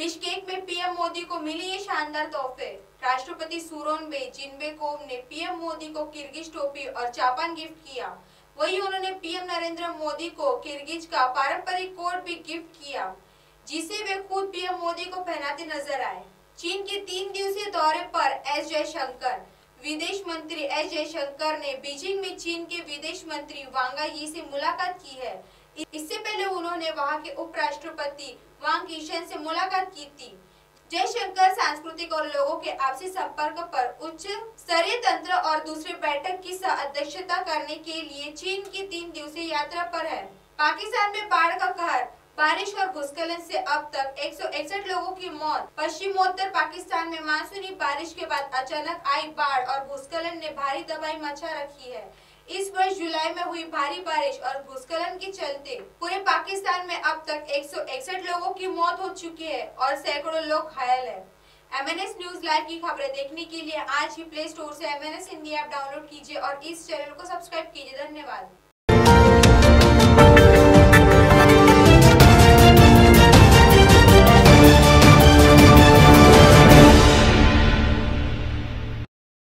Bishkek में PM Modi को मिले ये शानदार तोहफे। राष्ट्रपति सूरोनबे जीनबेकोव ने पीएम मोदी को किर्गिज टोपी और चापान गिफ्ट किया। वहीं उन्होंने पीएम नरेंद्र मोदी को किर्गिज का पारंपरिक कोट भी गिफ्ट किया, जिसे वे खुद पीएम मोदी को पहनाते नजर आए। चीन के 3 दिवसीय दौरे पर विदेश मंत्री एस जयशंकर ने बीजिंग में चीन के विदेश मंत्री वांग यी से मुलाकात की है। इससे पहले उन्होंने वहां के उपराष्ट्रपति वांग यीशन से मुलाकात की थी। जयशंकर सांस्कृतिक और लोगों के आपसी संपर्क पर उच्च स्तरीय तंत्र और दूसरी बैठक की अध्यक्षता करने के लिए चीन की 3 दिवसीय यात्रा पर है। पाकिस्तान में बाढ़ का कहर, बारिश और भूस्खलन से अब तक 161 लोगों की मौत। पश्चिमोत्तर पाकिस्तान में मानसूनी बारिश के बाद अचानक आई बाढ़ और भूस्खलन ने भारी तबाही मचा रखी है। इस वर्ष जुलाई में हुई भारी बारिश और भूस्खलन के चलते पूरे पाकिस्तान में अब तक 161 लोगों की मौत हो चुकी है और सैकड़ों लोग घायल हैं। MNS न्यूज लाइव की खबरें देखने के लिए आज ही प्ले स्टोर से MNS हिंदी ऐप डाउनलोड कीजिए और इस चैनल को सब्सक्राइब कीजिए। धन्यवाद।